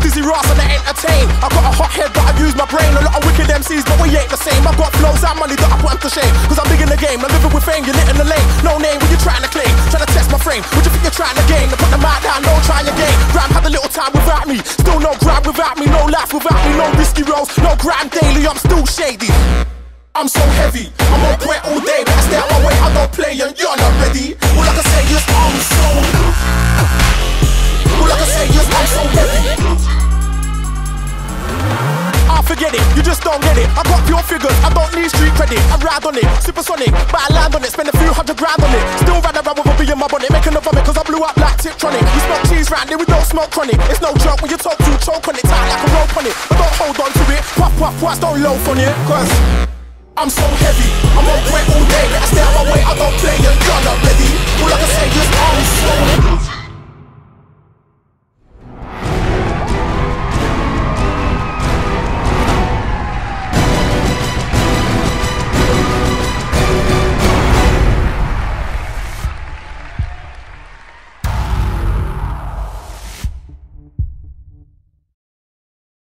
dizzy Ross and I entertain. I got a hot head but I use my brain. A lot of wicked MCs but we ain't the same. I got flows and money that I put them to shame. Cause I'm big in the game, I'm living with fame, you're lit in the lane. No name, what you trying to claim? Trying to test my frame, what you think you're trying to gain? To put the mic down, no try again. Gram had a little time without me. Still no grab without me, no life without me. No risky rolls, no grind daily, I'm still shady. I'm so heavy, I'm on point all day. Better stay out my way, I don't play and you're not ready. All I can say is I'm so. All I can say is I'm so heavy. I forget it, you just don't get it. I got pure figures, I don't need street credit. I ride on it, supersonic, but I land on it. Spend a few $100 on it. Still ride around with a bee in my bonnet, making a vomit cause I blew up like Tiptronic. We smoke cheese round here, we don't smoke chronic. It's no joke when you talk to choke on it, tight like a rope on it. But don't hold on to it, puff, don't loaf on it. Cause I'm so heavy, I'm on point all day.